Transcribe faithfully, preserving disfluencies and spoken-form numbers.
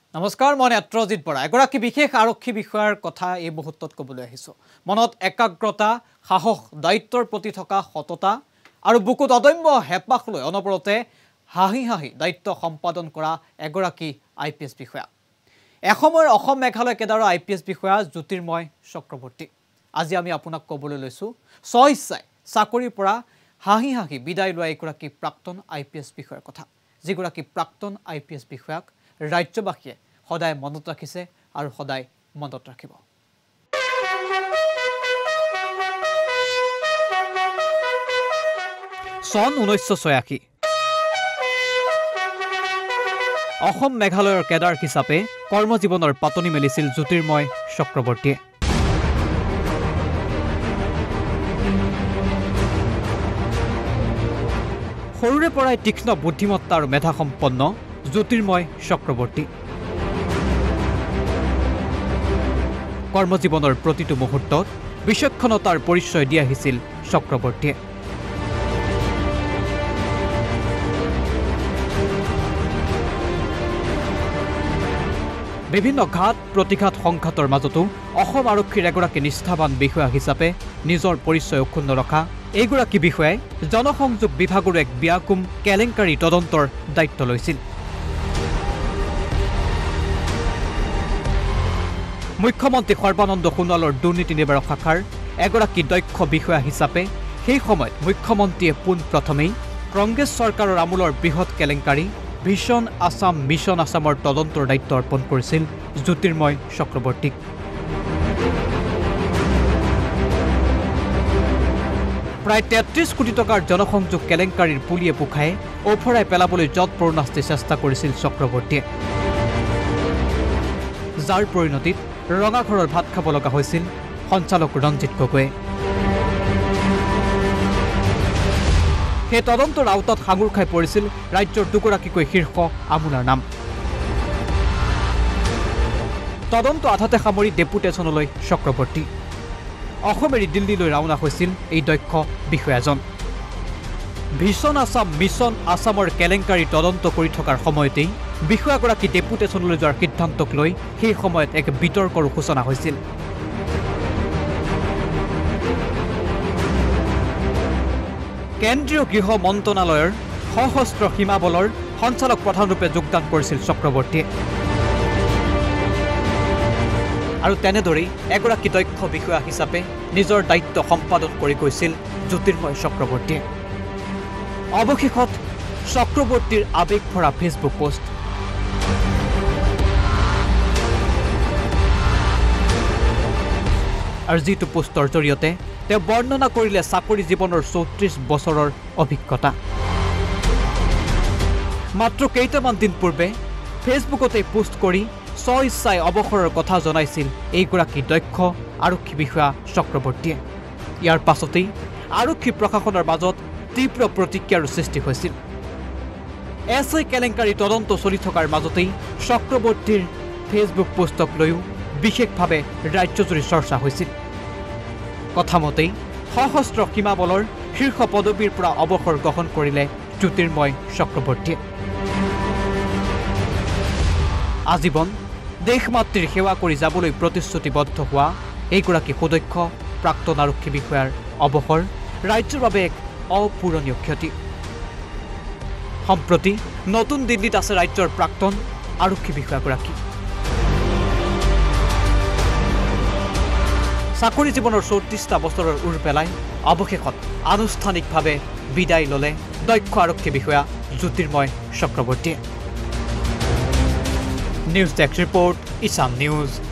নমস্কাৰ মই নেত্ৰজিৎ বৰা এগৰাকী বিশেষ আৰক্ষী বিষয়াৰ কথা এই মুহূৰ্তত ক'বলৈ আহিছো মনত একাগ্ৰতা সাহস দায়িত্বৰ প্ৰতি থকা সততা আৰু বুকুত অদম্য হেঁপাহ লৈ অনবৰতে হাঁহি হাঁহি দায়িত্ব সম্পাদন কৰা এগৰাকী আইপিএছ বিষয়া এসময়ৰ অসম মেঘালয় কেডাৰৰ আইপিএছ বিষয়া জ্যোতিৰ্ময় চক্ৰৱৰ্তী আজি আমি আপোনাক ক'বলৈ লৈছো সইছাই চাকৰিৰ পৰা হাঁহি হাঁহি বিদায় লোৱা এগৰাকী প্ৰাক্তন আইপিএছ বিষয়াৰ কথা যিগৰাকী প্ৰাক্তন আইপিএছ বিষয়াক ৰাজ্যবাসীয়ে সদায় মনত ৰাখিছে আৰু সদায় মনত ৰাখিব সন ঊনৈছশ ছয়াশী অসম মেঘালয়ৰ কেডাৰ হিচাপে কৰ্মজীৱনৰ পাতনি মেলিছিল জ্যোতিৰ্ময় চক্ৰৱৰ্তীয়ে সৰুৰে পৰাই তীক্ষ্ণ বুদ্ধিমত্তা আৰু মেধা সম্পন্ন জ্যোতিৰ্ময় চক্ৰৱৰ্তী কৰ্মজীৱনৰ প্ৰতিটো মুহূৰ্তত বিচক্ষণতাৰ পৰিচয় দি আহিছিল চক্ৰৱৰ্তীয়ে বিভিন্ন ঘাত প্ৰতিঘাত সংঘাতৰ মাজতো অসম আৰক্ষীৰ এগৰাকী নিষ্ঠাবান বিষয়া হিচাপে নিজৰ পৰিচয় অক্ষুণ্ণ ৰখা এইগৰাকী বিষয়াই জনসংযোগ বিভাগৰ এক ব্যাকুম কেলেংকাৰী তদন্তৰ দায়িত্ব লৈছিল মুখ্যমন্ত্ৰী সৰ্বানন্দ সোণোৱালৰ দুৰ্নীতি নিবাৰক শাখাৰ এগৰাকী দক্ষ বিষয়া হিচাপে সেই সময়ত মুখ্যমন্ত্ৰীয়ে পোনপ্ৰথমেই কংগ্ৰেছ চৰকাৰৰ আমোলৰ বৃহৎ কেলেংকাৰী ভিছন আছাম মিছন আছামৰ তদন্তৰ দায়িত্ব অৰ্পণ কৰিছিল জ্যোতিৰ্ময় চক্ৰৱৰ্তীক প্ৰায় তেত্ৰিশ কোটি টকাৰ জনসংযোগ কেলেংকাৰীৰ পুলিয়ে পোখাই ওফৰাই পেলাবলৈ যৎপৰোনাস্তি চেষ্টা কৰিছিল চক্ৰৱৰ্তীয়ে যাৰ পৰিণতিত ৰঙাঘৰৰ ভাত খাব লগা হৈছিল সঞ্চালক ৰঞ্জিত গগৈয়ে সেই তদন্তৰ আওতাত সাঙুৰ খাই পৰিছিল ৰাজ্যৰ দুগৰাকীকৈ শীৰ্ষ আমোলাৰ নাম তদন্ত আধাতে সামৰি ডেপুটেশ্যনলৈ চক্ৰৱৰ্তী অসম এৰি দিল্লীলৈ ৰাওনা হৈছিল এই দক্ষ বিষয়াজন ভিছন আছাম মিছন আছামৰ কেলেংকাৰী তদন্ত কৰি থকাৰ সময়তেই বিষয়াগৰাকী ডেপুটেশ্যনলৈ যোৱাৰ সিদ্ধান্তক লৈ সেই সময়ত এক বিতৰ্কৰো সূচনা হৈছিল কেন্দ্ৰীয় গৃহ মন্ত্ৰণালয়ৰ সশস্ত্ৰ সীমা বলৰ সঞ্চালক প্ৰধানৰূপে যোগদান কৰিছিল চক্ৰৱৰ্তীয়ে আৰু তেনেদৰেই এগৰাকী দক্ষ বিষয়া হিচাপে নিজৰ দায়িত্ব সম্পাদন কৰি গৈছিল জ্যোতিৰ্ময় চক্ৰৱৰ্তীয়ে অৱশেষত চক্ৰৱৰ্তীৰ আৱেগ ভৰা ফেচবুক পোষ্ট আৰু যিটো পোষ্টৰ জৰিয়তে তেওঁ বৰ্ণনা কৰিলে চাকৰি জীৱনৰ চৌত্ৰিশ বছৰৰ অভিজ্ঞতা মাত্ৰ কেইটামান দিন পূৰ্বে ফেচবুকতে পোষ্ট কৰি স্বইচ্ছাই অৱসৰৰ কথা জনাইছিল এইগৰাকী দক্ষ আৰক্ষী বিষয়া চক্ৰৱৰ্তীয়ে ইয়াৰ পাছতেই আৰক্ষী প্ৰশাসনৰ মাজত তীব্ৰ প্ৰতিক্ৰিয়াৰ সৃষ্টি হৈছিল এছ আই কেলেংকাৰী তদন্ত চলি থকাৰ মাজতেই চক্ৰৱৰ্তীৰ ফেচবুক পোষ্টক লৈও বিশেষভাৱে ৰাজ্যজুৰি চৰ্চা হৈছিল কথামতেই সশস্ত্ৰ সীমা বলৰ শীৰ্ষ পদবীৰ পৰা অৱসৰ গ্ৰহণ কৰিলে জ্যোতিৰ্ময় চক্ৰৱৰ্তীয়ে আজীৱন দেশমাতৃৰ সেৱা কৰি যাবলৈ প্ৰতিশ্ৰুতিবদ্ধ হোৱা এইগৰাকী সুদক্ষ প্ৰাক্তন আৰক্ষী বিষয়াৰ অৱসৰ ৰাজ্যৰ বাবে এক অপূৰণীয় ক্ষতি সম্প্ৰতি নতুন দিল্লীত আছে ৰাজ্যৰ প্ৰাক্তন আৰক্ষী বিষয়াগৰাকী চাকৰি জীৱনৰ চৌত্ৰিশটা বছৰৰ উৰ পেলাই অৱশেষত আনুষ্ঠানিকভাৱে বিদায় ল'লে দক্ষ আৰক্ষী বিষয়া জ্যোতিৰ্ময় চক্ৰৱৰ্তীয়ে নিউজ ডেস্ক ৰিপৰ্ট ইছাম নিউজ